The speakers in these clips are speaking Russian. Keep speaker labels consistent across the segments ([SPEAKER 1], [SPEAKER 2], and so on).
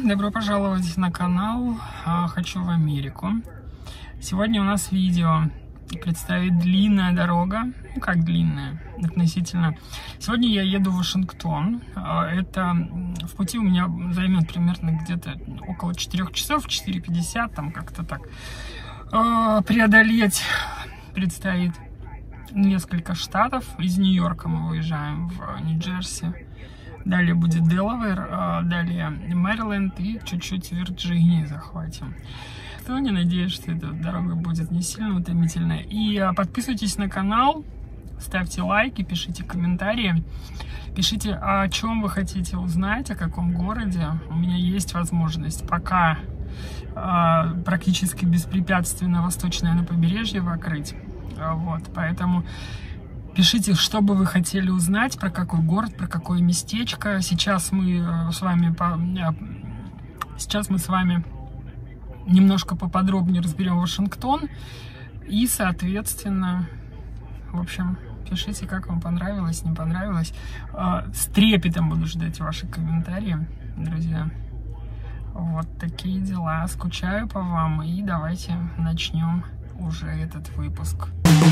[SPEAKER 1] Добро пожаловать на канал «Хочу в Америку». Сегодня у нас видео представит длинная дорога. Ну, как длинная относительно. Сегодня я еду в Вашингтон. Это в пути у меня займет примерно где-то около 4 часов, 4:50, там как-то так. Преодолеть предстоит несколько штатов. Из Нью-Йорка мы выезжаем в Нью-Джерси. Далее будет Делавэр, далее Мэриленд и чуть-чуть Вирджинии захватим. Кто не надеюсь, что эта дорога будет не сильно утомительная. И подписывайтесь на канал, ставьте лайки, пишите комментарии. Пишите, о чем вы хотите узнать, о каком городе. У меня есть возможность пока практически беспрепятственно восточное на побережье покрыть. Вот, поэтому пишите, что бы вы хотели узнать, про какой город, про какое местечко. Сейчас мы с вами немножко поподробнее разберем Вашингтон. И, соответственно, в общем, пишите, как вам понравилось, не понравилось. С трепетом буду ждать ваши комментарии, друзья. Вот такие дела. Скучаю по вам. И давайте начнем уже этот выпуск.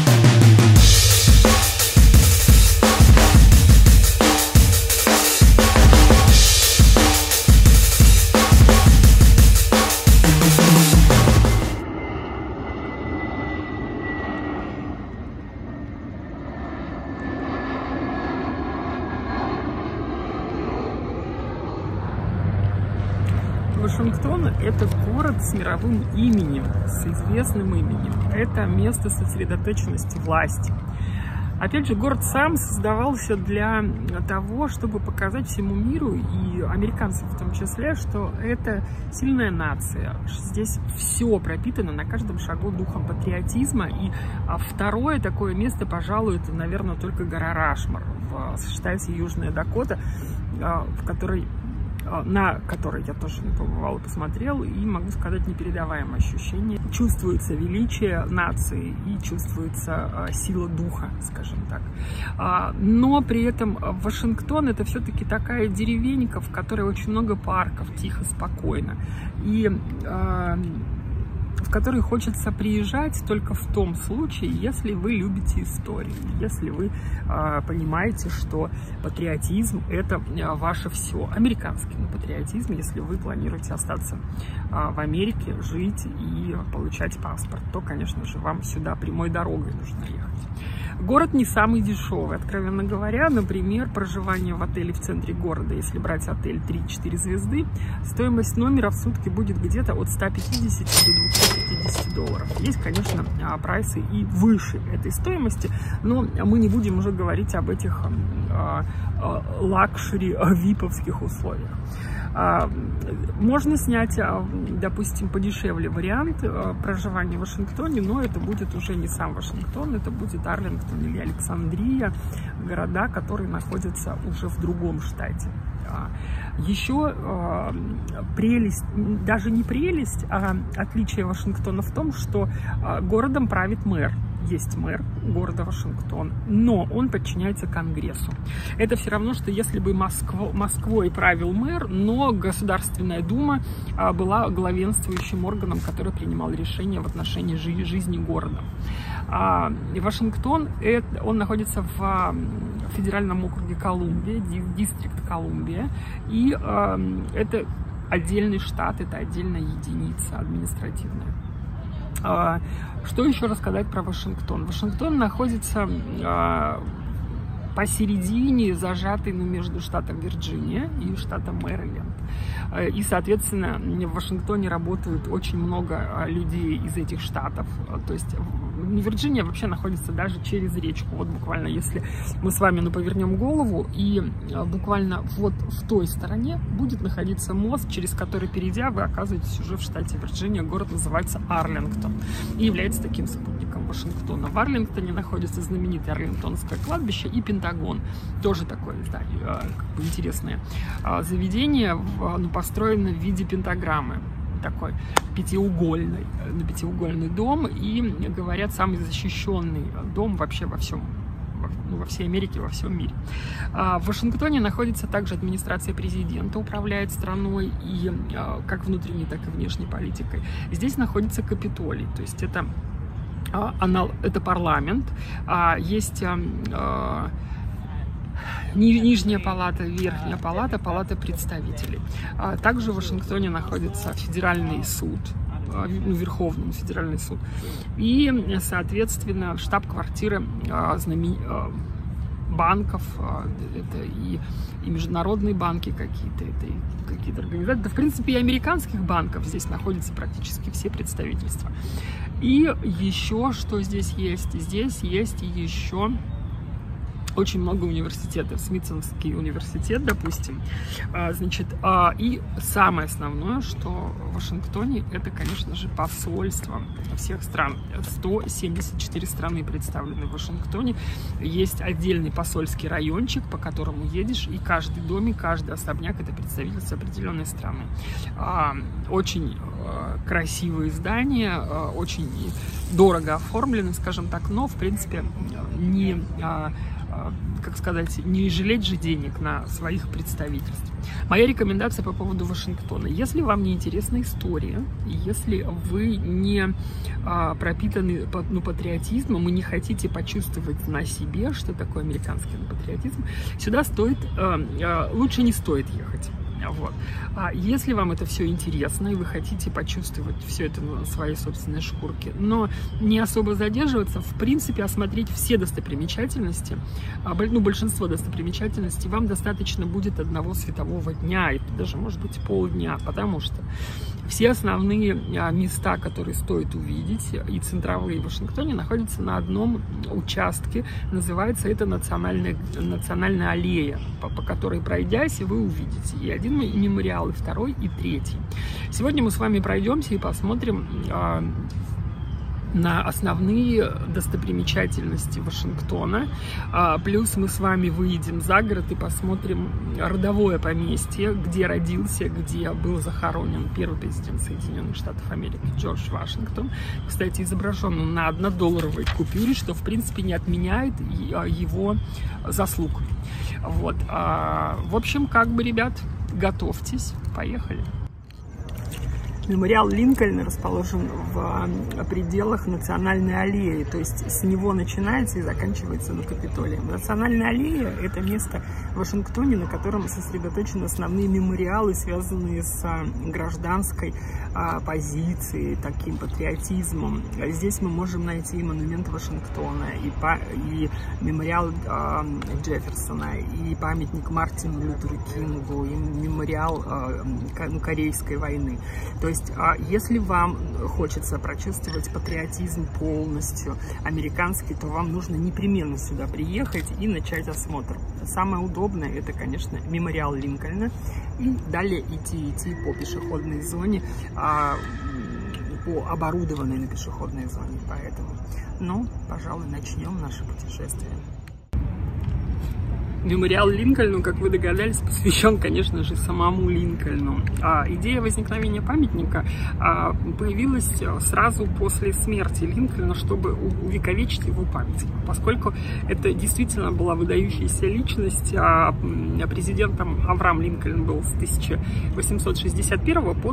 [SPEAKER 1] Вашингтон – это город с мировым именем, с известным именем. Это место сосредоточенности власти. Опять же, город сам создавался для того, чтобы показать всему миру, и американцам в том числе, что это сильная нация. Здесь все пропитано на каждом шагу духом патриотизма. И второе такое место, пожалуй, это, наверное, только гора Рашмор в штате Южная Дакота, на которой я тоже побывала, посмотрел, и могу сказать, непередаваемое ощущение. Чувствуется величие нации и чувствуется сила духа, скажем так. Но при этом Вашингтон — это все-таки такая деревенька, в которой очень много парков, тихо, спокойно, и в который хочется приезжать только в том случае, если вы любите историю, если вы понимаете, что патриотизм — это ваше все. Американский патриотизм, если вы планируете остаться в Америке, жить и получать паспорт, то, конечно же, вам сюда прямой дорогой нужно ехать. Город не самый дешевый, откровенно говоря. Например, проживание в отеле в центре города, если брать отель 3-4 звезды, стоимость номера в сутки будет где-то от 150 до 250 долларов. Есть, конечно, прайсы и выше этой стоимости, но мы не будем уже говорить об этих лакшери, виповских условиях. Можно снять, допустим, подешевле вариант проживания в Вашингтоне, но это будет уже не сам Вашингтон, это будет Арлингтон или Александрия, города, которые находятся уже в другом штате. Еще прелесть, даже не прелесть, а отличие Вашингтона в том, что городом правит мэр. Есть мэр города Вашингтон, но он подчиняется Конгрессу. Это все равно, что если бы Москвой правил мэр, но Государственная Дума была главенствующим органом, который принимал решения в отношении жизни города. Вашингтон, он находится в федеральном округе Колумбия, дистрикт Колумбия, и это отдельный штат, это отдельная единица административная. Что еще рассказать про Вашингтон? Вашингтон находится посередине, зажатый между штатом Вирджиния и штатом Мэриленд. И, соответственно, в Вашингтоне работают очень много людей из этих штатов. То есть Вирджиния вообще находится даже через речку. Вот буквально, если мы с вами повернем голову, и буквально вот в той стороне будет находиться мост, через который, перейдя, вы оказываетесь уже в штате Вирджиния. Город называется Арлингтон и является таким спутником Вашингтона. В Арлингтоне находится знаменитое Арлингтонское кладбище и Пентагон. Тоже такое, да, интересное заведение, построено в виде пентаграммы. Такой пятиугольный дом, и, говорят, самый защищенный дом вообще во всем во всей Америке, во всем мире. В Вашингтоне находится также администрация президента, управляет страной и как внутренней, так и внешней политикой. Здесь находится Капитолий, то есть это парламент, есть нижняя палата, верхняя палата, палата представителей. Также в Вашингтоне находится федеральный суд, Верховный федеральный суд, и, соответственно, штаб-квартира банков, это и международные банки какие-то, это и какие-то организации, да, в принципе, и американских банков здесь находятся практически все представительства. И еще что здесь есть? Здесь есть еще очень много университетов. Смитсонский университет, допустим. Значит, и самое основное, что в Вашингтоне, это, конечно же, посольство всех стран. 174 страны представлены в Вашингтоне. Есть отдельный посольский райончик, по которому едешь, и каждый домик, каждый особняк — это представительство определенной страны. Очень красивые здания, очень дорого оформлены, скажем так, но, в принципе, как сказать, не жалеть же денег на своих представительств. Моя рекомендация по поводу Вашингтона. Если вам не интересна история, если вы не пропитаны патриотизмом и не хотите почувствовать на себе, что такое американский патриотизм, сюда лучше не стоит ехать. Вот. Если вам это все интересно, и вы хотите почувствовать все это на своей собственной шкурке, но не особо задерживаться, в принципе, осмотреть все достопримечательности, большинство достопримечательностей, вам достаточно будет одного светового дня, и даже, может быть, полдня, потому что все основные места, которые стоит увидеть, и центровые в Вашингтоне, находятся на одном участке. Называется это национальная аллея, по которой, пройдясь, вы увидите и один мемориал, и второй, и третий. Сегодня мы с вами пройдемся и посмотрим на основные достопримечательности Вашингтона. Плюс мы с вами выедем за город и посмотрим родовое поместье, где родился, где был захоронен первый президент Соединенных Штатов Америки Джордж Вашингтон. Кстати, изображен он на 1-долларовой купюре, что, в принципе, не отменяет его заслуг. Вот. В общем, ребят, готовьтесь, поехали. Мемориал Линкольна расположен в пределах Национальной аллеи, то есть с него начинается и заканчивается на Капитолии. Национальная аллея – это место в Вашингтоне, на котором сосредоточены основные мемориалы, связанные с гражданской позицией, таким патриотизмом. Здесь мы можем найти и монумент Вашингтона, и мемориал Джефферсона, и памятник Мартину Лютеру Кингу, и мемориал Корейской войны. То есть, если вам хочется прочувствовать патриотизм полностью американский, то вам нужно непременно сюда приехать и начать осмотр. Самое удобное — это, конечно, мемориал Линкольна, и далее идти по пешеходной зоне, по оборудованной на пешеходной зоне. Поэтому, пожалуй, начнем наше путешествие. Мемориал Линкольну, как вы догадались, посвящен, конечно же, самому Линкольну. Идея возникновения памятника появилась сразу после смерти Линкольна, чтобы увековечить его память. Поскольку это действительно была выдающаяся личность, президентом Авраам Линкольн был с 1861 по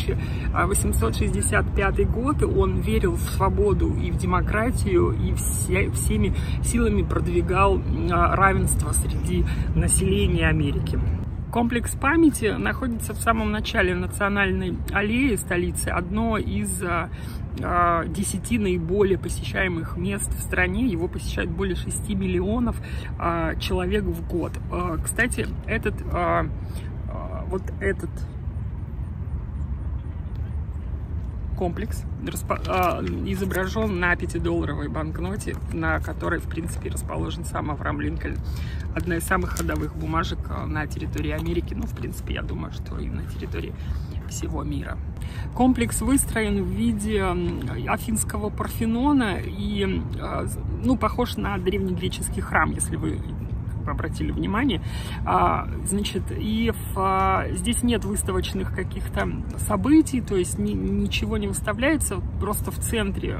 [SPEAKER 1] 1865 год. Он верил в свободу и в демократию, и всеми силами продвигал равенство среди населения Америки. Комплекс памяти находится в самом начале Национальной аллеи столицы, одно из 10 наиболее посещаемых мест в стране. Его посещает более 6 миллионов человек в год. Кстати, этот комплекс изображен на 5-долларовой банкноте, на которой, в принципе, расположен сам Авраам Линкольн. Одна из самых ходовых бумажек на территории Америки, в принципе, я думаю, что и на территории всего мира. Комплекс выстроен в виде Афинского Парфенона и, похож на древнегреческий храм, если вы вы обратили внимание. Значит, и здесь нет выставочных каких-то событий, то есть ничего не выставляется, просто в центре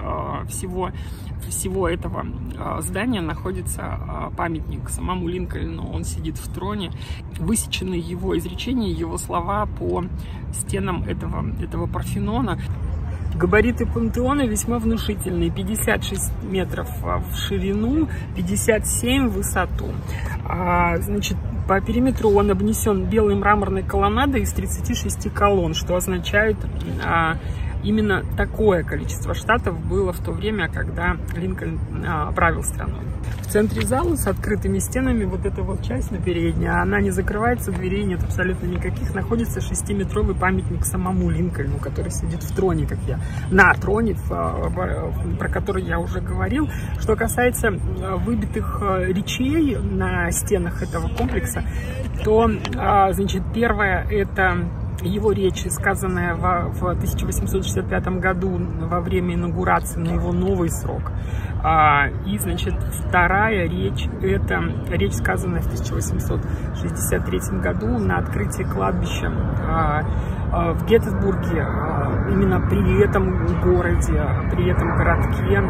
[SPEAKER 1] всего этого здания находится памятник самому Линкольну. Он сидит в троне, высечены его изречения, его слова по стенам этого Парфенона. Габариты пантеона весьма внушительные: 56 метров в ширину, 57 в высоту. Значит, по периметру он обнесен белой мраморной колоннадой из 36 колонн, что означает, именно такое количество штатов было в то время, когда Линкольн правил страной. В центре зала с открытыми стенами вот эта вот часть на передней, она не закрывается, дверей нет абсолютно никаких, находится 6-метровый памятник самому Линкольну, который сидит в троне, на троне, про который я уже говорил. Что касается выбитых речей на стенах этого комплекса, то, значит, первое — это его речь, сказанная в 1865 году во время инаугурации на его новый срок. И, значит, вторая речь — это речь, сказанная в 1863 году на открытии кладбища в Геттисбурге. Именно при этом городе, при этом городке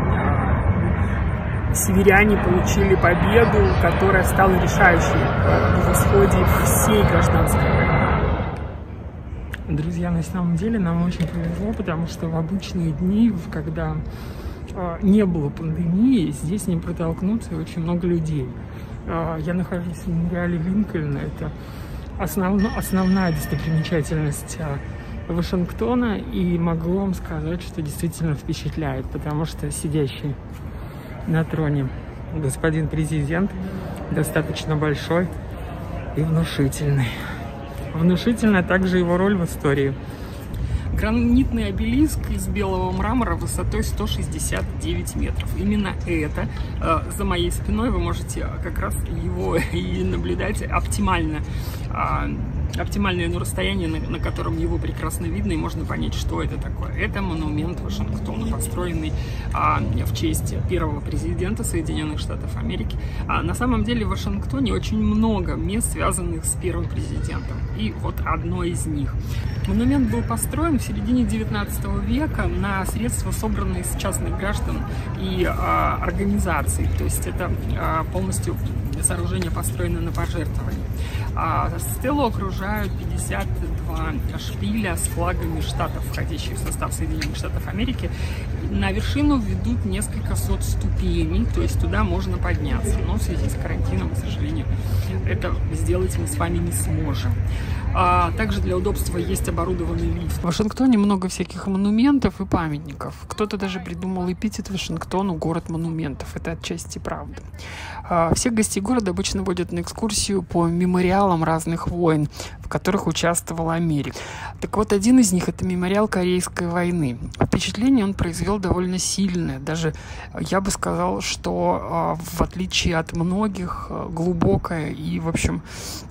[SPEAKER 1] северяне получили победу, которая стала решающей в исходе всей гражданской войны. Друзья, на самом деле нам очень повезло, потому что в обычные дни, когда не было пандемии, здесь не протолкнуться очень много людей. Я нахожусь в мемориале Линкольна. Это основная достопримечательность Вашингтона, и могу вам сказать, что действительно впечатляет, потому что сидящий на троне господин президент достаточно большой и внушительный. Внушительна также его роль в истории. Гранитный обелиск из белого мрамора высотой 169 метров. Именно это за моей спиной вы можете как раз его и наблюдать оптимальное расстояние, на котором его прекрасно видно, и можно понять, что это такое. Это монумент Вашингтону, построенный в честь первого президента Соединенных Штатов Америки. На самом деле в Вашингтоне очень много мест, связанных с первым президентом. И вот одно из них. Монумент был построен в середине 19 века на средства, собранные с частных граждан и организаций. То есть это полностью сооружение построено на пожертвовании. Стелу окружают 52 шпиля с флагами штатов, входящих в состав Соединенных Штатов Америки. На вершину ведут несколько сот ступеней, то есть туда можно подняться. Но в связи с карантином, к сожалению, это сделать мы с вами не сможем. Также для удобства есть оборудованный лифт. В Вашингтоне много всяких монументов и памятников. Кто-то даже придумал эпитет Вашингтону «город монументов». Это отчасти правда. Всех гостей города обычно водят на экскурсию по мемориалам разных войн, в которых участвовала Америка. Так вот, один из них — это мемориал Корейской войны. Впечатление он произвел довольно сильное. Даже я бы сказал, что в отличие от многих, глубокое и, в общем,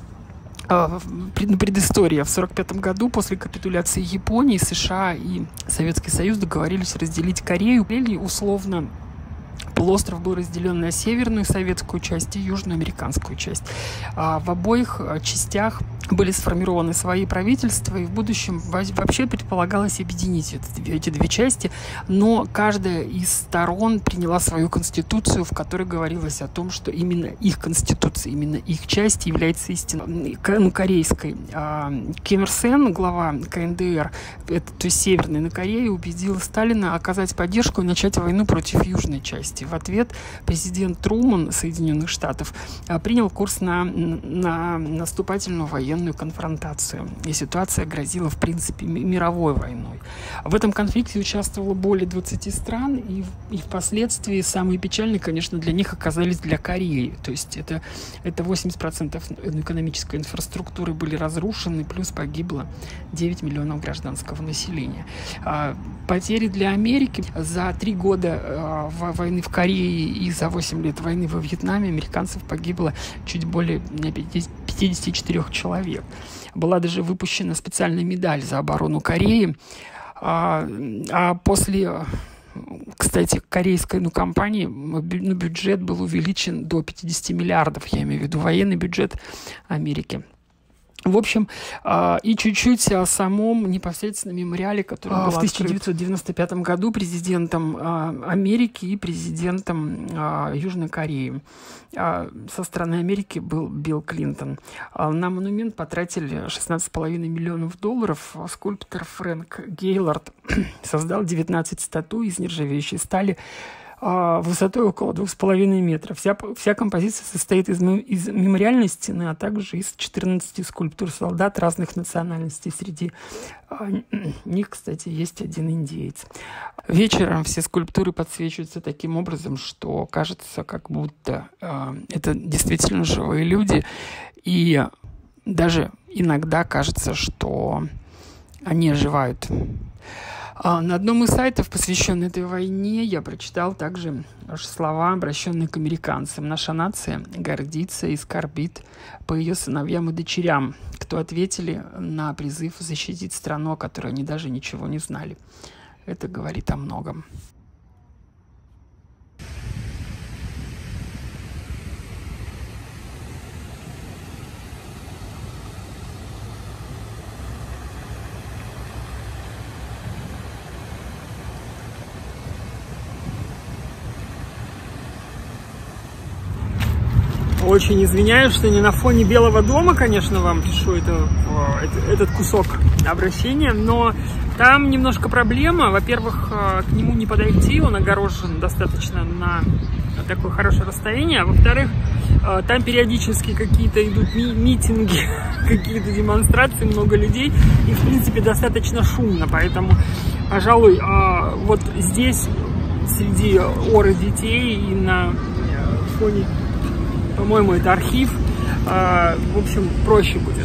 [SPEAKER 1] предыстория. В 1945 году после капитуляции Японии США и Советский Союз договорились разделить Корею. Условно, полуостров был разделен на северную советскую часть и южную американскую часть. В обоих частях были сформированы свои правительства, и в будущем вообще предполагалось объединить эти две части, но каждая из сторон приняла свою конституцию, в которой говорилось о том, что именно их конституция, именно их часть является истинной, корейской. Ким Ир Сен, глава КНДР, то есть Северной на Корее, убедил Сталина оказать поддержку и начать войну против южной части. В ответ президент Труман Соединенных Штатов принял курс на наступательную военную конфронтацию. И ситуация грозила, в принципе, мировой войной. В этом конфликте участвовало более 20 стран, и впоследствии самые печальные, конечно, для них оказались для Кореи. То есть это 80% экономической инфраструктуры были разрушены, плюс погибло 9 миллионов гражданского населения. Потери для Америки: за 3 года войны в Корее и за 8 лет войны во Вьетнаме американцев погибло чуть более 54 человек. Была даже выпущена специальная медаль за оборону Кореи. После, кстати, корейской компании бюджет был увеличен до 50 миллиардов, я имею в виду военный бюджет Америки. В общем, и чуть-чуть о самом непосредственно мемориале, который был в 1995 году президентом Америки и президентом Южной Кореи. Со стороны Америки был Билл Клинтон. На монумент потратили $16,5 миллионов. Скульптор Фрэнк Гейлорд создал 19 статуй из нержавеющей стали высотой около 2,5 метра. Вся композиция состоит из мемориальной стены, а также из 14 скульптур солдат разных национальностей. Среди них, кстати, есть один индеец. Вечером все скульптуры подсвечиваются таким образом, что кажется, как будто это действительно живые люди. И даже иногда кажется, что они оживают. На одном из сайтов, посвященном этой войне, я прочитал также слова, обращенные к американцам. Наша нация гордится и скорбит по ее сыновьям и дочерям, кто ответили на призыв защитить страну, о которой они даже ничего не знали. Это говорит о многом. Очень извиняюсь, что не на фоне Белого дома, конечно, вам пишу этот кусок обращения, но там немножко проблема. Во-первых, к нему не подойти, он огорожен достаточно на такое хорошее расстояние. Во-вторых, там периодически какие-то идут митинги, какие-то демонстрации, много людей, и, в принципе, достаточно шумно. Поэтому, пожалуй, вот здесь, среди оры детей и на фоне... По-моему, это архив. В общем, проще будет.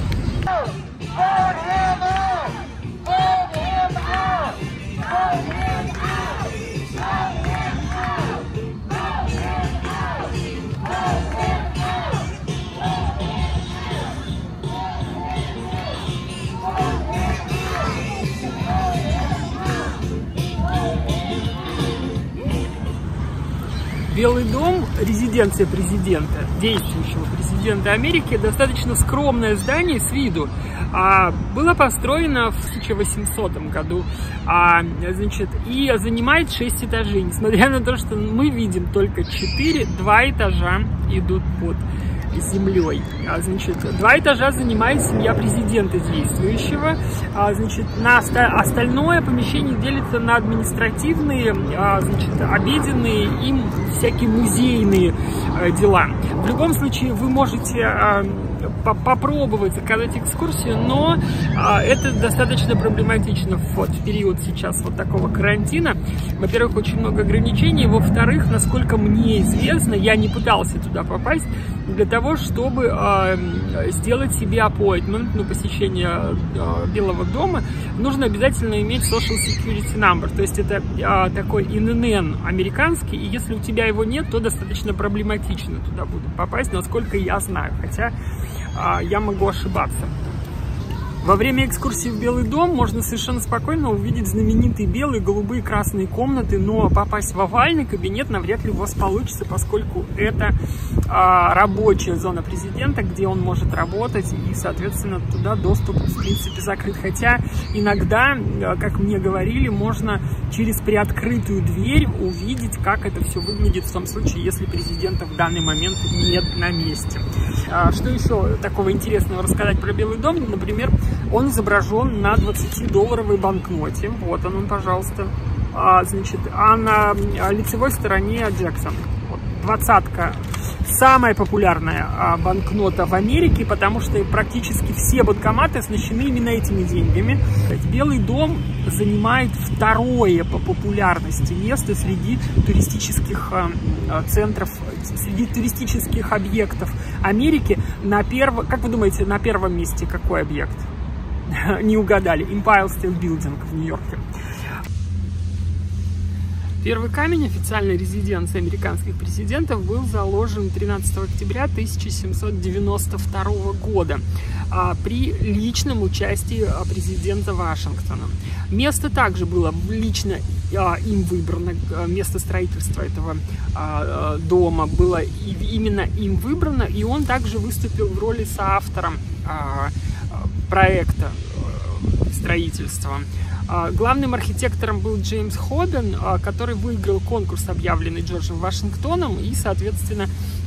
[SPEAKER 1] Белый дом, резиденция президента, действующего президента Америки, достаточно скромное здание с виду. Было построено в 1800 году, и занимает 6 этажей. Несмотря на то, что мы видим только 4, 2 этажа идут под землей. 2 этажа занимает семья президента действующего. На остальное помещение делится на административные, обеденные и всякие музейные дела. В любом случае вы можете попробовать заказать экскурсию, но это достаточно проблематично в период сейчас вот такого карантина. Во-первых, очень много ограничений. Во-вторых, насколько мне известно, я не пытался туда попасть, для того, чтобы сделать себе appointment на посещение Белого дома, нужно обязательно иметь Social Security Number. То есть это такой ИНН американский, и если у тебя его нет, то достаточно проблематично туда будет попасть, насколько я знаю, хотя я могу ошибаться. Во время экскурсии в Белый дом можно совершенно спокойно увидеть знаменитые белые, голубые, красные комнаты, но попасть в овальный кабинет навряд ли у вас получится, поскольку это рабочая зона президента, где он может работать, и, соответственно, туда доступ, в принципе, закрыт. Хотя иногда, как мне говорили, можно через приоткрытую дверь увидеть, как это все выглядит в том случае, если президента в данный момент нет на месте. Что еще такого интересного рассказать про Белый дом? Например, он изображен на 20-долларовой банкноте. Вот он, пожалуйста. А на лицевой стороне Джексон. Вот, 20-ка. Самая популярная банкнота в Америке, потому что практически все банкоматы оснащены именно этими деньгами. Белый дом занимает второе по популярности место среди туристических центров, среди туристических объектов Америки. Как вы думаете, на первом месте какой объект? Не угадали. Empire State Building в Нью-Йорке. Первый камень официальной резиденции американских президентов был заложен 13 октября 1792 года при личном участии президента Вашингтона. Место также было лично им выбрано, место строительства этого дома было именно им выбрано, и он также выступил в роли соавтора проекта строительства. Главным архитектором был Джеймс Хоббин, который выиграл конкурс, объявленный Джорджем Вашингтоном, и, соответственно,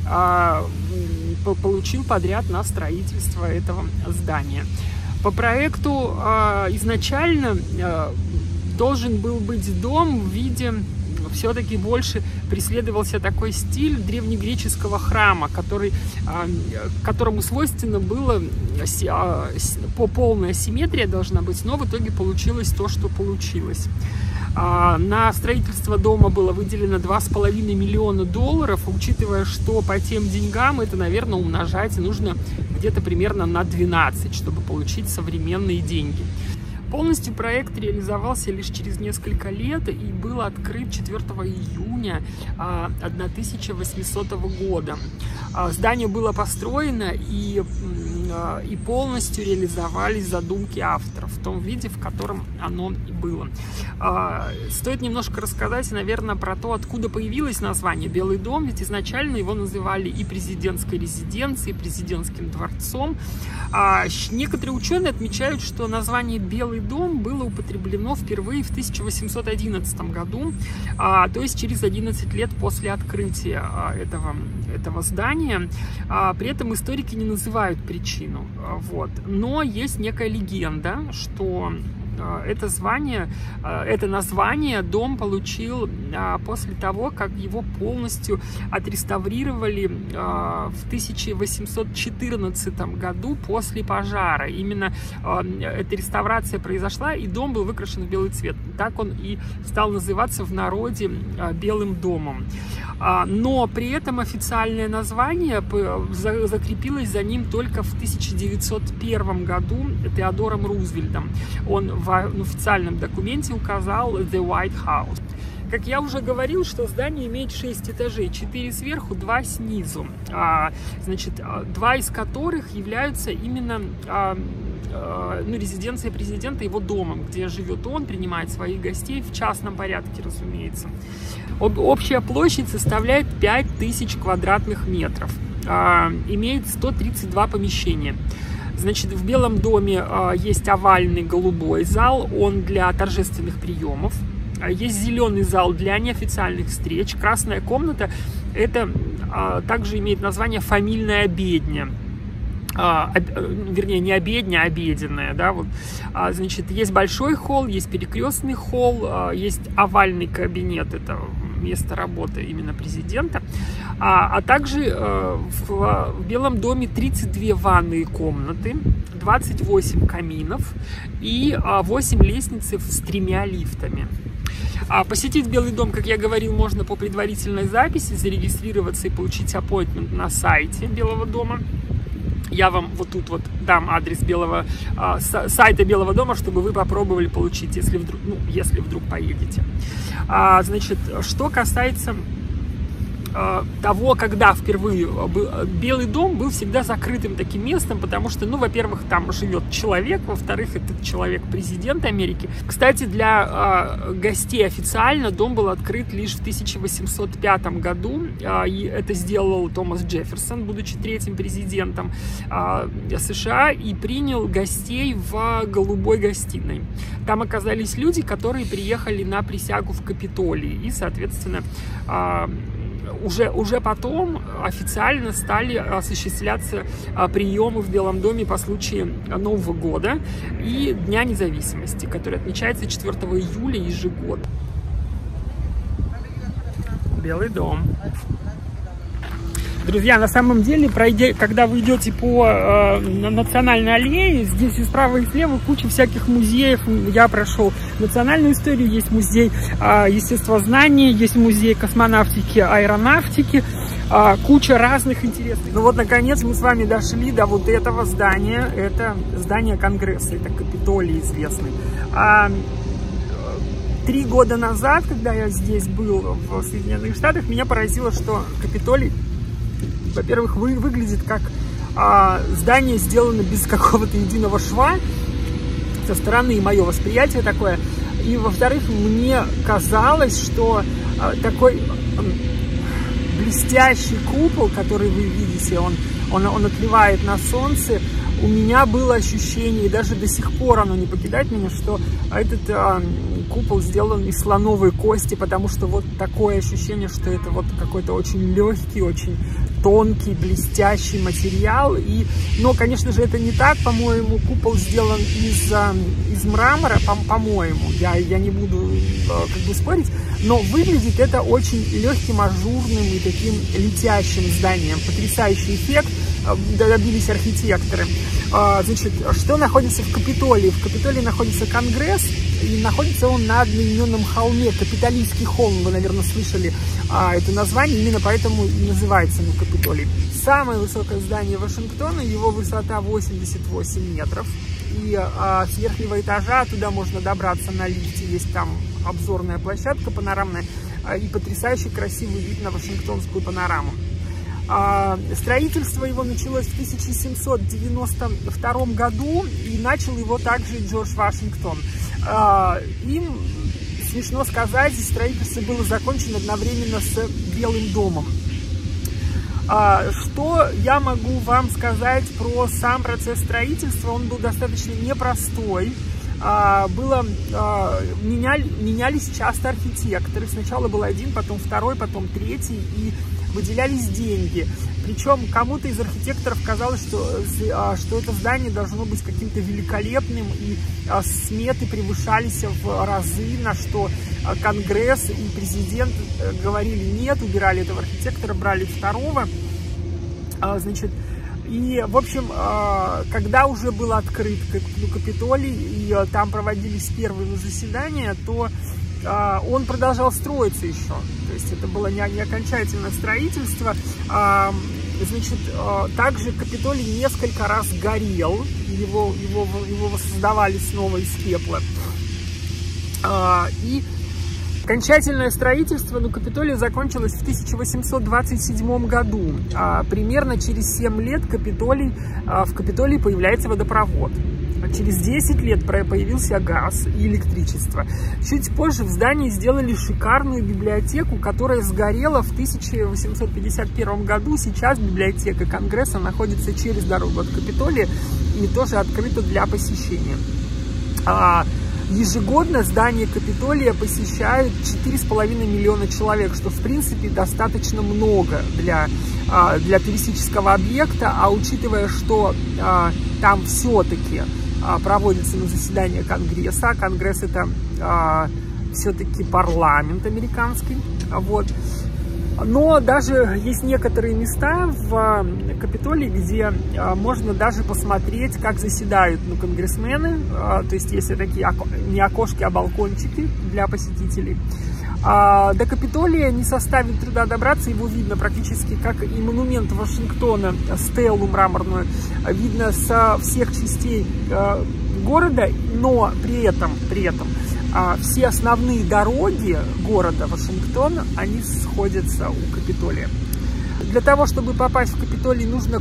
[SPEAKER 1] получил подряд на строительство этого здания. По проекту изначально должен был быть дом в виде, все-таки больше преследовался такой стиль древнегреческого храма, которому свойственно было полная симметрия должна быть, но в итоге получилось то, что получилось. На строительство дома было выделено $2,5 миллиона, учитывая, что по тем деньгам это, наверное, умножать нужно где-то примерно на 12, чтобы получить современные деньги. Полностью проект реализовался лишь через несколько лет и был открыт 4 июня 1800 года. Здание было построено и полностью реализовались задумки авторов в том виде, в котором оно и было. Стоит немножко рассказать, наверное, про то, откуда появилось название «Белый дом», ведь изначально его называли и президентской резиденцией, и президентским дворцом. Некоторые ученые отмечают, что название «Белый дом» было употреблено впервые в 1811 году, то есть через 11 лет после открытия этого здания. При этом историки не называют причину. Но есть некая легенда, что это название дом получил после того, как его полностью отреставрировали в 1814 году после пожара. Именно эта реставрация произошла, и дом был выкрашен в белый цвет. Так он и стал называться в народе Белым домом. Но при этом официальное название закрепилось за ним только в 1901 году Теодором Рузвельтом. Он в официальном документе указал «The White House». Как я уже говорил, что здание имеет 6 этажей, 4 сверху, 2 снизу. 2 из которых являются именно резиденцией президента, его домом, где живет он, принимает своих гостей в частном порядке, разумеется. Общая площадь составляет 5000 квадратных метров. Имеет 132 помещения. В Белом доме есть овальный голубой зал, он для торжественных приемов. Есть зеленый зал для неофициальных встреч. Красная комната – это также имеет название «Фамильная обедня». Вернее, не обедня, а обеденная. Есть большой холл, есть перекрестный холл, есть овальный кабинет, это место работы именно президента. А также в Белом доме 32 ванные комнаты, 28 каминов и 8 лестниц с 3 лифтами. Посетить Белый дом, как я говорил, можно по предварительной записи, зарегистрироваться и получить аппоинтмент на сайте Белого дома. Я вам вот тут вот дам адрес сайта Белого дома, чтобы вы попробовали получить, если вдруг поедете. Что касается того, когда впервые Белый дом был всегда закрытым таким местом, потому что, во-первых, там живет человек, во-вторых, этот человек президент Америки. Кстати, для гостей официально дом был открыт лишь в 1805 году, и это сделал Томас Джефферсон, будучи 3-м президентом США, и принял гостей в голубой гостиной. Там оказались люди, которые приехали на присягу в Капитолий, и, соответственно, уже потом официально стали осуществляться приемы в Белом доме по случаю Нового года и Дня независимости, который отмечается 4 июля ежегодно. Белый дом. Друзья, на самом деле, когда вы идете по национальной аллее, здесь и справа, и слева куча всяких музеев. Я прошел национальную историю, есть музей естествознания, есть музей космонавтики, аэронавтики, куча разных интересных. Наконец, мы с вами дошли до вот этого здания. Это здание Конгресса, это Капитолий известный. 3 года назад, когда я здесь был, в Соединенных Штатах, меня поразило, что Капитолий, во-первых, выглядит как здание сделано без какого-то единого шва со стороны, мое восприятие такое. И, во-вторых, мне казалось, что такой блестящий купол, который вы видите, он отливает на солнце. У меня было ощущение, и даже до сих пор оно не покидает меня, что этот купол сделан из слоновой кости, потому что вот такое ощущение, что это вот какой-то очень легкий, очень тонкий, блестящий материал. Но, конечно же, это не так. По-моему, купол сделан из мрамора, по-моему. Я не буду как бы спорить, но выглядит это очень легким, ажурным и таким летящим зданием. Потрясающий эффект добились архитекторы. Значит, что находится в Капитолии? В Капитолии находится Конгресс, и находится он на одноименном холме, Капитолийский холм, вы, наверное, слышали это название, именно поэтому и называется Капитолий. Самое высокое здание Вашингтона, его высота 88 метров, и с верхнего этажа туда можно добраться на лифте, есть там обзорная площадка панорамная, и потрясающий красивый вид на Вашингтонскую панораму. Строительство его началось в 1792 году, и начал его также Джордж Вашингтон. Им, смешно сказать, строительство было закончено одновременно с Белым домом. Что я могу вам сказать про сам процесс строительства? Он был достаточно непростой. Менялись часто архитекторы. Сначала был один, потом второй, потом третий, и выделялись деньги. Причем кому-то из архитекторов казалось, что это здание должно быть каким-то великолепным, и сметы превышались в разы, на что Конгресс и президент говорили нет, убирали этого архитектора, брали второго. Значит, и, в общем, когда уже был открыт Капитолий, и там проводились первые заседания, то он продолжал строиться еще. То есть это было не окончательное строительство. Значит, также Капитолий несколько раз горел, его воссоздавали снова из пепла. И окончательное строительство Капитолия закончилось в 1827 году. Примерно через 7 лет в Капитолии появляется водопровод. Через 10 лет появился газ и электричество. Чуть позже в здании сделали шикарную библиотеку, которая сгорела в 1851 году. Сейчас библиотека Конгресса находится через дорогу от Капитолия и тоже открыта для посещения. Ежегодно здание Капитолия посещают 4,5 миллиона человек, что в принципе достаточно много для туристического объекта, а учитывая, что там все-таки проводится на заседание Конгресса. Конгресс это все-таки парламент американский. Вот. Но даже есть некоторые места в Капитолии, где можно даже посмотреть, как заседают конгрессмены. То есть есть такие не окошки, а балкончики для посетителей. До Капитолия не составит труда добраться, его видно практически как и монумент Вашингтона, стелу мраморную, видно со всех частей города, но при этом все основные дороги города Вашингтон, они сходятся у Капитолия. Для того, чтобы попасть в Капитолий, нужно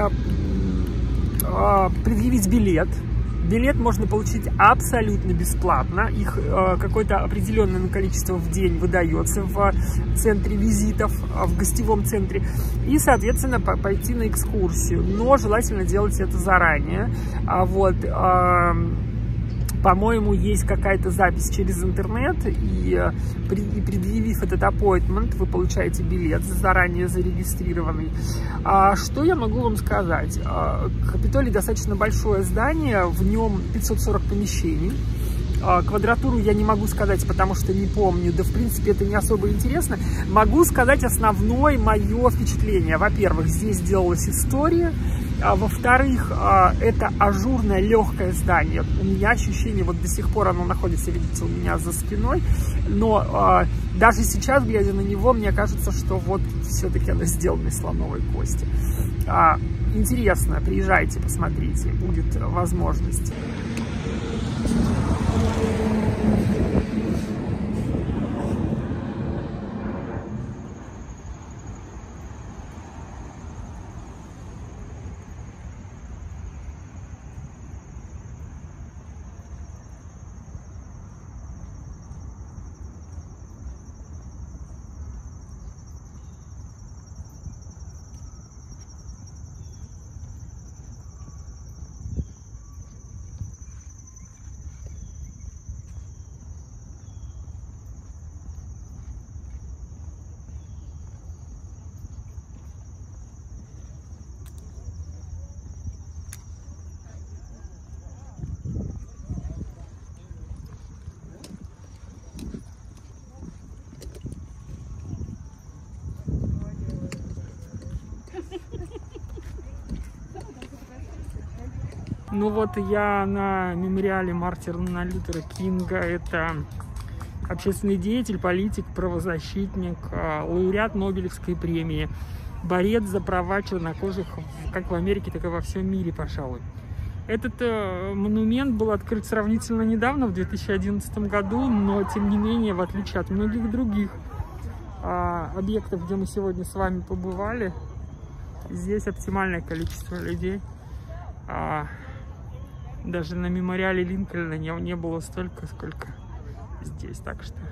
[SPEAKER 1] предъявить билет. Билет можно получить абсолютно бесплатно. Их какое-то определенное количество в день выдается в центре визитов, в гостевом центре. И, соответственно, пойти на экскурсию. Но желательно делать это заранее. По-моему, есть какая-то запись через интернет, и предъявив этот appointment, вы получаете билет заранее зарегистрированный. Что я могу вам сказать? Капитолий достаточно большое здание, в нем 540 помещений. Квадратуру я не могу сказать, потому что не помню, да в принципе это не особо интересно. Могу сказать основное мое впечатление. Во-первых, здесь делалась история. Во-вторых, это ажурное легкое здание. У меня ощущение, вот до сих пор оно находится, видите, у меня за спиной. Но даже сейчас, глядя на него, мне кажется, что вот все-таки оно сделано из слоновой кости. Интересно, приезжайте, посмотрите, будет возможность. Ну вот я на мемориале Мартина Лютера Кинга. Это общественный деятель, политик, правозащитник, лауреат Нобелевской премии, борец за права чернокожих как в Америке, так и во всем мире, пожалуй. Этот монумент был открыт сравнительно недавно, в 2011 году, но тем не менее, в отличие от многих других объектов, где мы сегодня с вами побывали, здесь оптимальное количество людей. Даже на мемориале Линкольна не было столько, сколько здесь, так что...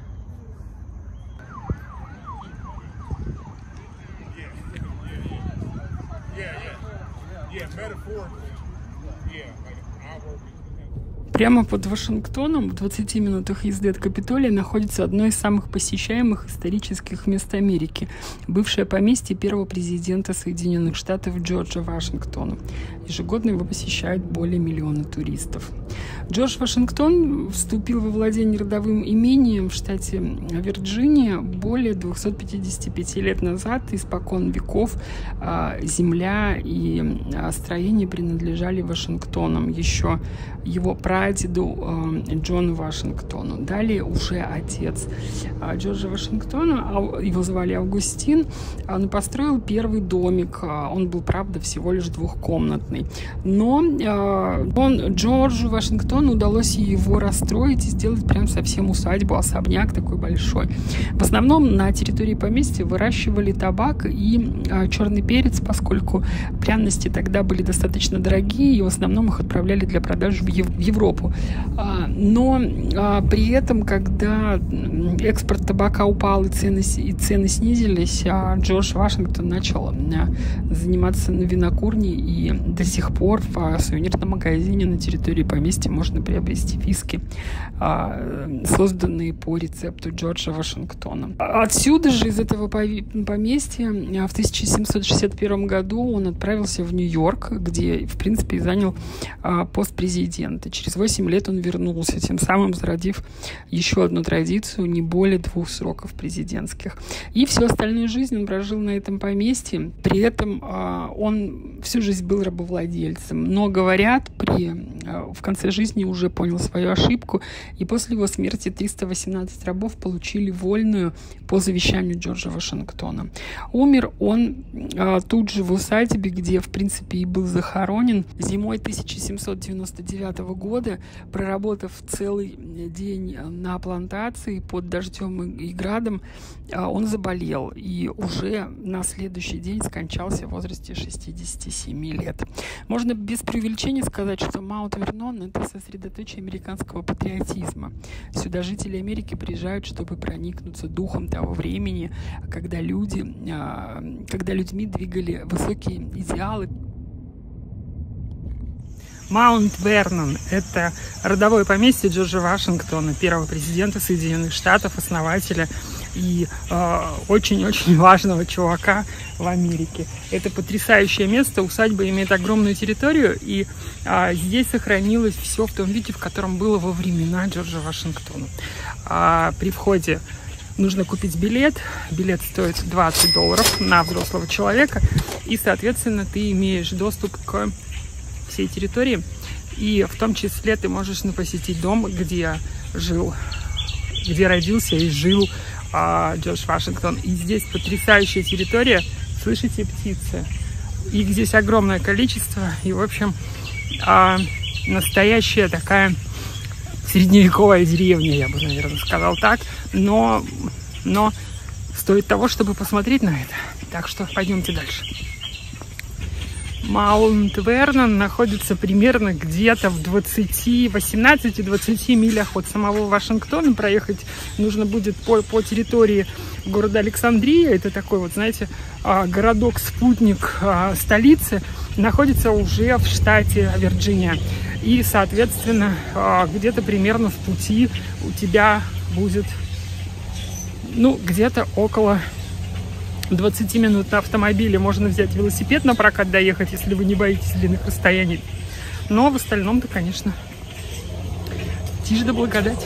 [SPEAKER 1] Прямо под Вашингтоном, в 20 минутах езды от Капитолия, находится одно из самых посещаемых исторических мест Америки – бывшее поместье первого президента Соединенных Штатов Джорджа Вашингтона. Ежегодно его посещают более 1 миллиона туристов. Джордж Вашингтон вступил во владение родовым имением в штате Вирджиния более 255 лет назад. Испокон веков земля и строения принадлежали Вашингтонам. Еще его прадеду Джону Вашингтону. Далее уже отец Джорджа Вашингтона, его звали Августин, он построил первый домик. Он был, правда, всего лишь двухкомнатный. Но Джорджу Вашингтону удалось его расстроить и сделать прям совсем усадьбу, особняк такой большой. В основном на территории поместья выращивали табак и черный перец, поскольку пряности тогда были достаточно дорогие, и в основном их отправляли для продажи в Европу. Но при этом, когда экспорт табака упал и цены снизились, Джордж Вашингтон начал заниматься на винокурне, и до сих пор в сувенирном магазине на территории поместья можно приобрести виски, созданные по рецепту Джорджа Вашингтона. Отсюда же, из этого поместья, в 1761 году он отправился в Нью-Йорк, где, в принципе, и занял пост президента. Через 8 лет он вернулся, тем самым зародив еще одну традицию, не более 2 сроков президентских. И всю остальную жизнь он прожил на этом поместье. При этом он всю жизнь был рабовладельцем. Но, говорят, в конце жизни уже понял свою ошибку, и после его смерти 318 рабов получили вольную по завещанию Джорджа Вашингтона. Умер он тут же в усадьбе, где, в принципе, и был захоронен. Зимой 1799 года, проработав целый день на плантации под дождем и градом, он заболел и уже на следующий день скончался в возрасте 67 лет. Можно без преувеличения сказать, что Маунт-Вернон — это сосредоточие американского патриотизма. Сюда жители Америки приезжают, чтобы проникнуться духом того времени, когда людьми двигали высокие идеалы. Маунт-Вернон — это родовое поместье Джорджа Вашингтона, первого президента Соединенных Штатов, основателя и очень-очень важного чувака в Америке. Это потрясающее место. Усадьба имеет огромную территорию, и здесь сохранилось все в том виде, в котором было во времена Джорджа Вашингтона. При входе нужно купить билет. Билет стоит $20 на взрослого человека, и, соответственно, ты имеешь доступ к всей территории, и в том числе ты можешь посетить дом, где родился и жил Джордж Вашингтон. И здесь потрясающая территория. Слышите птицы? Их здесь огромное количество. И, в общем, настоящая такая средневековая деревня, я бы, наверное, сказал так. Но стоит того, чтобы посмотреть на это. Так что пойдемте дальше. Маунт-Вернон находится примерно где-то в 18-20 милях от самого Вашингтона. Проехать нужно будет по территории города Александрия. Это такой вот, знаете, городок-спутник столицы. Находится уже в штате Вирджиния. И, соответственно, где-то примерно в пути у тебя будет, где-то около 20 минут на автомобиле. Можно взять велосипед на прокат, доехать, если вы не боитесь длинных расстояний. Но в остальном-то, конечно, тишь да благодать.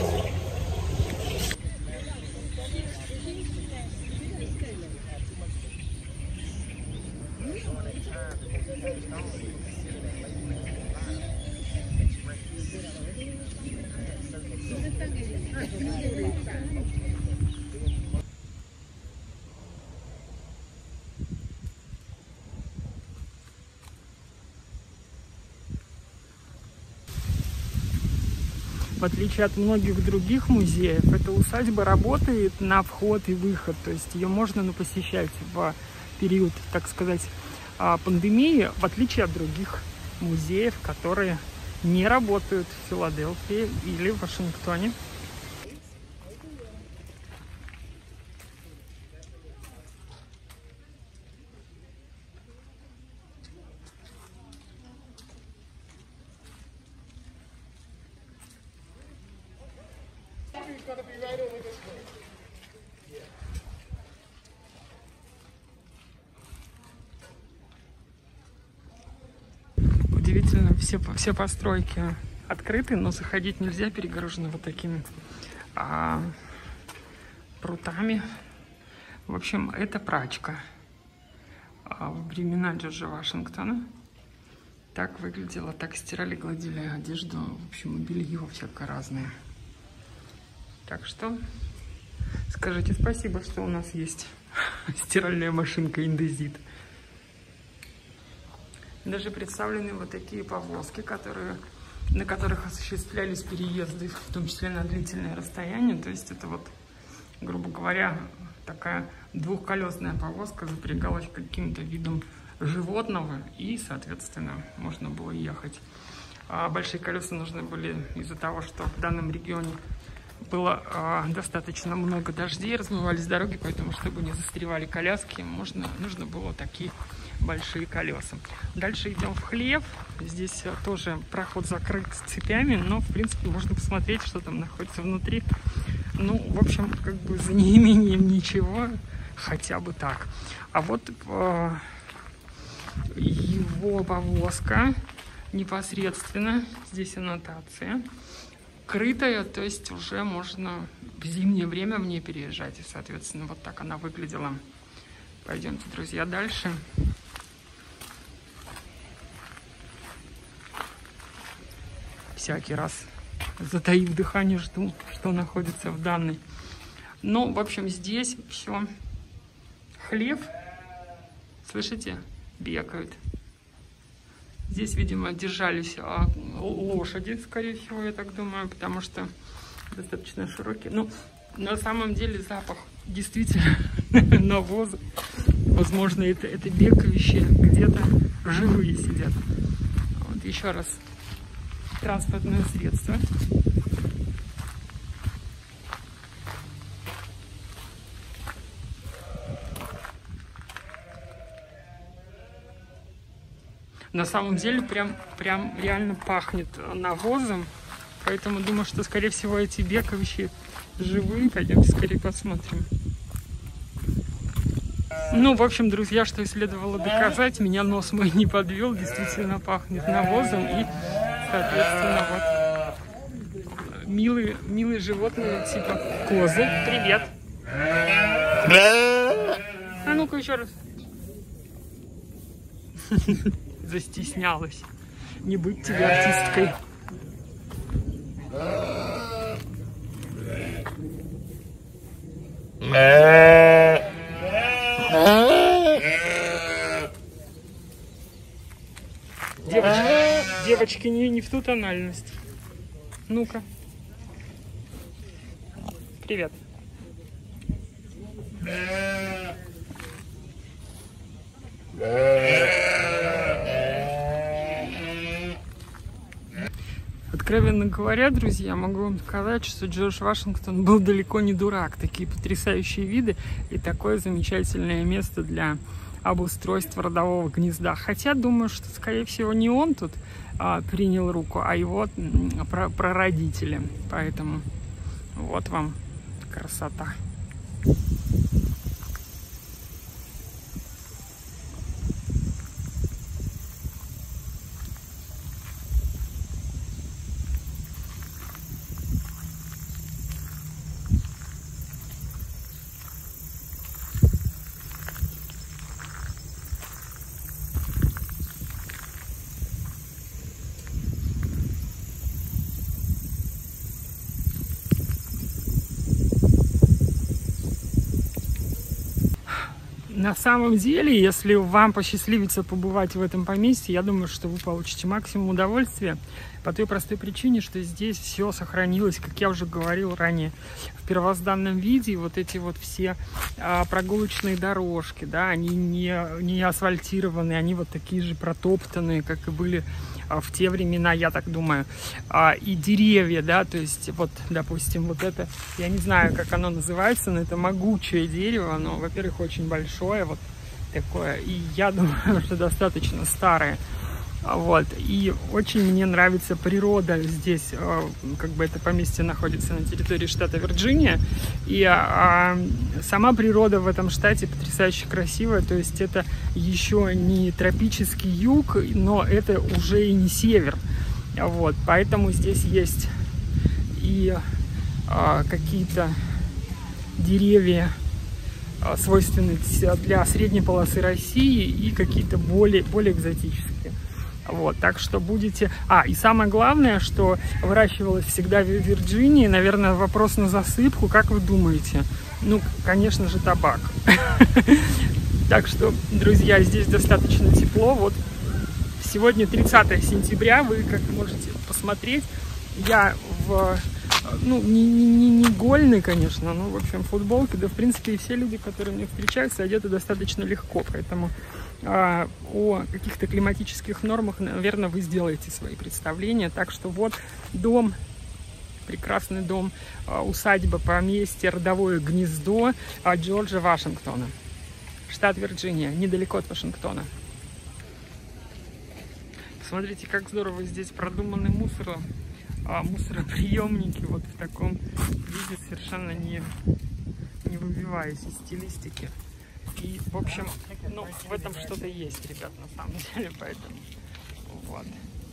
[SPEAKER 1] В отличие от многих других музеев, эта усадьба работает на вход и выход. То есть ее можно посещать в период, так сказать, пандемии, в отличие от других музеев, которые не работают в Филадельфии или в Вашингтоне. Удивительно, все постройки открыты, но заходить нельзя, перегорожены вот такими прутами. В общем, это прачка. Во времена Джорджа Вашингтона так выглядело, так стирали, гладили одежду, в общем, белье всякое разное. Так что скажите спасибо, что у нас есть стиральная машинка Индезит. Даже представлены вот такие повозки, на которых осуществлялись переезды, в том числе на длительное расстояние. То есть это вот, грубо говоря, такая двухколесная повозка запрягалась каким-то видом животного, и, соответственно, можно было ехать. А большие колеса нужны были из-за того, что в данном регионе было достаточно много дождей, размывались дороги, поэтому, чтобы не застревали коляски, нужно было такие большие колеса. Дальше идем в хлев. Здесь тоже проход закрыт цепями, но, в принципе, можно посмотреть, что там находится внутри. Ну, в общем, как бы за неимением ничего, хотя бы так. А вот его повозка непосредственно, здесь аннотация, крытая, то есть уже можно в зимнее время в ней переезжать. И, соответственно, вот так она выглядела. Пойдемте, друзья, дальше. Всякий раз, затаив дыхание, жду, что находится в данной. Ну, в общем, здесь все. Хлев, слышите, бегают. Здесь, видимо, держались лошади, скорее всего, я так думаю, потому что достаточно широкие. Ну, на самом деле запах действительно навоза. Возможно, это бегающие, где-то живые сидят. Вот еще раз. Транспортное средство. На самом деле прям реально пахнет навозом, поэтому думаю, что, скорее всего, эти бегающие живые. Пойдемте скорее посмотрим. Ну, в общем, друзья, что следовало доказать, меня нос мой не подвел, действительно пахнет навозом, и, соответственно, вот милые животные типа козы. Привет. А ну-ка еще раз. Застеснялась. Не быть тебе артисткой. Девочки, не в ту тональность. Ну-ка. Привет. Откровенно говоря, друзья, могу вам сказать, что Джордж Вашингтон был далеко не дурак. Такие потрясающие виды и такое замечательное место для обустройства родового гнезда. Хотя, думаю, что, скорее всего, не он тут принял руку, а его прародители. Поэтому вот вам красота. На самом деле, если вам посчастливится побывать в этом поместье, я думаю, что вы получите максимум удовольствия по той простой причине, что здесь все сохранилось, как я уже говорил ранее, в первозданном виде. Вот эти вот все прогулочные дорожки, да, они не асфальтированные, они вот такие же протоптанные, как и были в те времена, я так думаю. И деревья, да, то есть вот, допустим, вот это, я не знаю, как оно называется, но это могучее дерево, оно, во-первых, очень большое, вот такое, и я думаю, что достаточно старое. Вот, и очень мне нравится природа здесь, как бы это поместье находится на территории штата Вирджиния, и сама природа в этом штате потрясающе красивая, то есть это еще не тропический юг, но это уже и не север, вот, поэтому здесь есть и какие-то деревья, свойственные для средней полосы России, и какие-то более экзотические. Вот, так что будете... и самое главное, что выращивалось всегда в Вирджинии, наверное, вопрос на засыпку, как вы думаете? Ну, конечно же, табак. Так что, друзья, здесь достаточно тепло. Вот сегодня 30 сентября, вы как можете посмотреть, я не гольный, конечно, но, в общем, футболки, да, в принципе, и все люди, которые мне встречаются, одеты достаточно легко, поэтому о каких-то климатических нормах, наверное, вы сделаете свои представления. Так что вот дом, прекрасный дом, усадьба, поместье, родовое гнездо Джорджа Вашингтона, штат Вирджиния, недалеко от Вашингтона. Смотрите, как здорово здесь продуманы мусороприемники вот в таком виде, совершенно не выбиваясь из стилистики. И, в общем, в этом что-то есть, ребят, на самом деле, поэтому вот.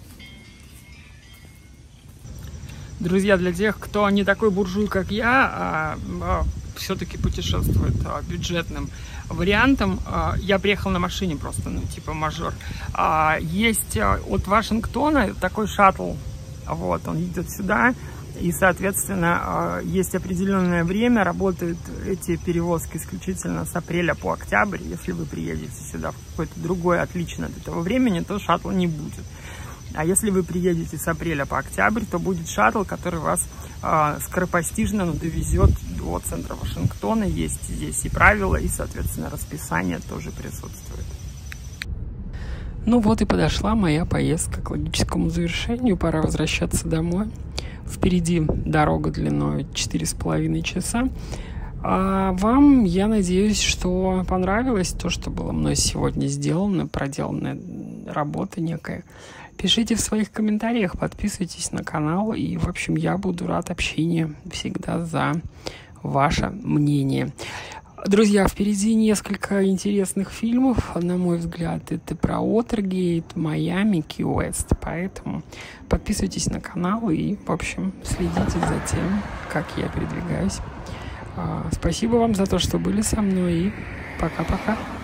[SPEAKER 1] Друзья, для тех, кто не такой буржуй, как я, все-таки путешествует бюджетным вариантом, я приехал на машине просто, типа мажор. Есть от Вашингтона такой шаттл, вот, он идет сюда. И, соответственно, есть определенное время, работают эти перевозки исключительно с апреля по октябрь. Если вы приедете сюда в какое-то другое, отлично от этого времени, то шаттла не будет. А если вы приедете с апреля по октябрь, то будет шаттл, который вас скоропостижно довезет до центра Вашингтона. Есть здесь и правила, и, соответственно, расписание тоже присутствует. Ну вот и подошла моя поездка к логическому завершению. Пора возвращаться домой. Впереди дорога длиной 4,5 часа. А вам, я надеюсь, что понравилось то, что было мной сегодня сделано, проделанная работа некая. Пишите в своих комментариях, подписывайтесь на канал. И, в общем, я буду рад общению всегда за ваше мнение. Друзья, впереди несколько интересных фильмов, на мой взгляд. Это про Уотергейт, Майами, Ки-Уэст. Поэтому подписывайтесь на канал и, в общем, следите за тем, как я передвигаюсь. Спасибо вам за то, что были со мной, и пока-пока.